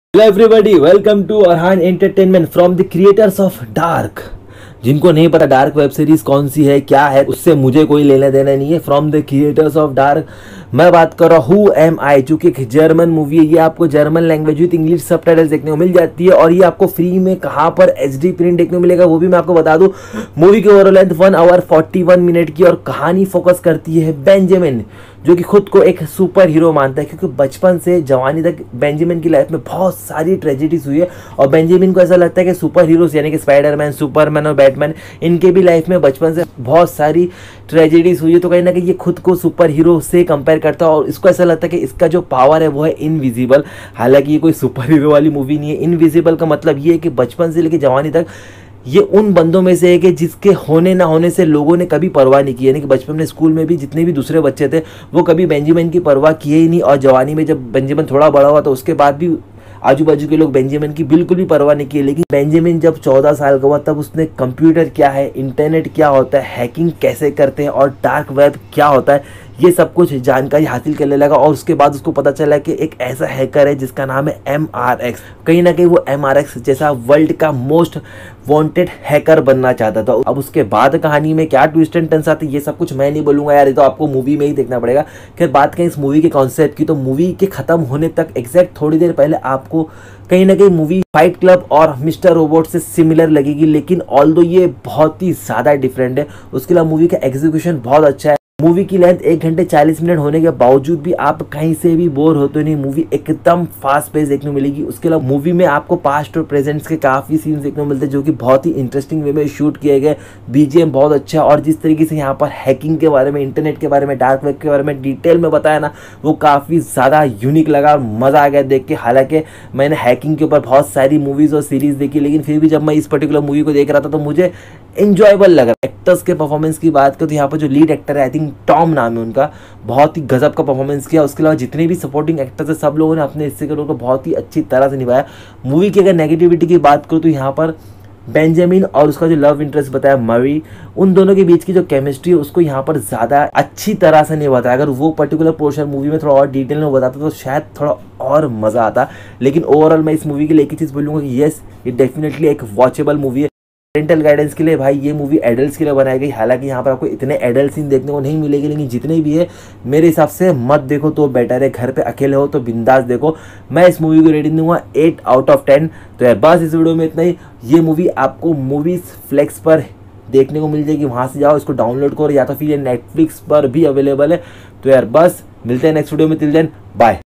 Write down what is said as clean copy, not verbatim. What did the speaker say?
Hello everybody, welcome to Arhan Entertainment from the creators of Dark। जिनको नहीं पता dark web series कौन सी है क्या है, उससे मुझे कोई लेना देना नहीं है। From the creators of Dark मैं बात कर रहा हूँ हु एम आई, जो कि एक जर्मन मूवी है। ये आपको German language with English subtitles देखने को मिल जाती है और ये आपको फ्री में कहाँ पर एचडी प्रिंट देखने को मिलेगा वो भी मैं आपको बता दूँ। मूवी की ओवरऑल लेंथ 1 आवर 41 मिनट की और कहानी फोकस करती है बेंजामिन, जो कि खुद को एक सुपर हीरो मानता है, क्योंकि बचपन से जवानी तक बेंजामिन की लाइफ में बहुत सारी ट्रेजेडीज हुई है और बेंजामिन को ऐसा लगता है कि सुपर हीरोज यानी कि स्पाइडरमैन, सुपरमैन और बैटमैन, इनके भी लाइफ में बचपन से बहुत सारी ट्रेजेडीज हुई है। तो कहीं ना कहीं ये खुद को सुपर हीरो से कंपेयर करता है और इसको ऐसा लगता है कि इसका जो पावर है वो है इनविजिबल। हालांकि ये कोई सुपर हीरो वाली मूवी नहीं है। इनविजिबल का मतलब ये है कि बचपन से लेकर जवानी तक ये उन बंदों में से है कि जिसके होने ना होने से लोगों ने कभी परवाह नहीं की। यानी कि बचपन में स्कूल में भी जितने भी दूसरे बच्चे थे वो कभी बेंजामिन की परवाह किए ही नहीं, और जवानी में जब बेंजामिन थोड़ा बड़ा हुआ तो उसके बाद भी आजू बाजू के लोग बेंजामिन की बिल्कुल भी परवाह नहीं की। लेकिन बेंजामिन जब 14 साल का हुआ तब उसने कंप्यूटर क्या है, इंटरनेट क्या होता है, हैकिंग कैसे करते हैं और डार्क वेब क्या होता है, ये सब कुछ जानकारी हासिल करने लगा। और उसके बाद उसको पता चला कि एक ऐसा हैकर है जिसका नाम है MRX। कहीं ना कहीं वो MRX जैसा वर्ल्ड का मोस्ट वांटेड हैकर बनना चाहता था। अब उसके बाद कहानी में क्या ट्विस्ट एंड टर्न्स आते ये सब कुछ मैं नहीं बोलूंगा यार, ये तो आपको मूवी में ही देखना पड़ेगा। खैर बात करें इस मूवी के कॉन्सेप्ट की, तो मूवी के खत्म होने तक एग्जैक्ट थोड़ी देर पहले आपको कहीं ना कहीं मूवी फाइट क्लब और मिस्टर रोबोट से सिमिलर लगेगी, लेकिन ऑल्दो ये बहुत ही ज़्यादा डिफरेंट है। उसके अलावा मूवी का एग्जीक्यूशन बहुत अच्छा है। मूवी की लेंथ 1 घंटे 40 मिनट होने के बावजूद भी आप कहीं से भी बोर होते नहीं। मूवी एकदम फास्ट पेस देखने को मिलेगी। उसके अलावा मूवी में आपको पास्ट और प्रेजेंट्स के काफ़ी सीन्स देखने को मिलते हैं जो कि बहुत ही इंटरेस्टिंग वे में शूट किए गए। बीजीएम बहुत अच्छा है और जिस तरीके से यहाँ पर हैकिंग के बारे में, इंटरनेट के बारे में, डार्क वेब के बारे में डिटेल में बताया ना, वो काफ़ी ज़्यादा यूनिक लगा और मज़ा आ गया देख के। हालांकि मैंने हैकिंग के ऊपर बहुत सारी मूवीज़ और सीरीज़ देखी, लेकिन फिर भी जब मैं इस पर्टिकुलर मूवी को देख रहा था तो मुझे इंजॉयबल लगा। एक्टर्स के परफॉर्मेंस की बात करें तो यहाँ पर जो लीड एक्टर है, आई थिंक टॉम नाम है उनका, बहुत ही गजब का परफॉर्मेंस किया। उसके अलावा जितने भी सपोर्टिंग एक्टर्स है सब लोगों ने अपने हिस्से के रोल को बहुत ही अच्छी तरह से निभाया। मूवी की अगर नेगेटिविटी की बात करूँ तो यहाँ पर बेंजामिन और उसका जो लव इंटरेस्ट बताया मरी, उन दोनों के बीच की जो केमिस्ट्री है उसको यहाँ पर ज़्यादा अच्छी तरह से नहीं बताया। अगर वो पर्टिकुलर पोर्शन मूवी में थोड़ा और डिटेल में बताता तो शायद थोड़ा और मज़ा आता। लेकिन ओवरऑल मैं इस मूवी के लिए एक ही चीज़ बोलूँगा कि येस, ये डेफिनेटली एक वॉचेबल मूवी है। पेरेंटल गाइडेंस के लिए भाई ये मूवी एडल्ट्स के लिए बनाई गई। हालांकि यहाँ पर आपको इतने एडल्ट सीन देखने को नहीं मिलेगी, लेकिन जितने भी है मेरे हिसाब से मत देखो तो बेटर है। घर पे अकेले हो तो बिंदास देखो। मैं इस मूवी को रेटिंग दूंगा 8 आउट ऑफ 10। तो यार बस इस वीडियो में इतना ही। ये मूवी आपको मूवीज फ्लेक्स पर देखने को मिल जाएगी, वहाँ से जाओ इसको डाउनलोड करो, या तो फिर ये नेटफ्लिक्स पर भी अवेलेबल है। तो यार बस मिलते हैं नेक्स्ट वीडियो में। Till then bye.